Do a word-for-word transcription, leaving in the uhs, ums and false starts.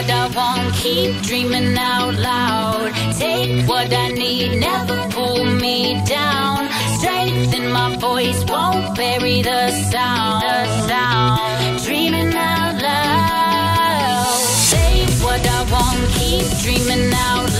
what I want, keep dreaming out loud. Take what I need, never pull me down. Strength in my voice won't bury the sound, the sound. Dreaming out loud. Say what I want, keep dreaming out